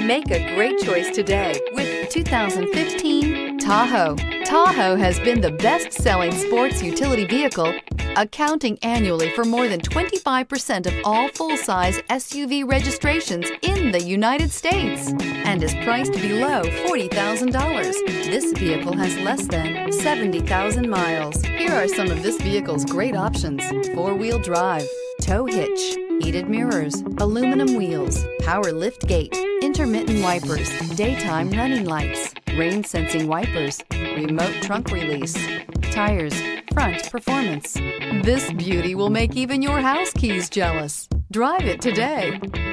Make a great choice today with 2015 Tahoe. Tahoe has been the best-selling sports utility vehicle, accounting annually for more than 25% of all full-size SUV registrations in the United States and is priced below $40,000. This vehicle has less than 70,000 miles. Here are some of this vehicle's great options: four-wheel drive, tow hitch, heated mirrors, aluminum wheels, power lift gate, intermittent wipers, daytime running lights, rain sensing wipers, remote trunk release, tires, front performance. This beauty will make even your house keys jealous. Drive it today.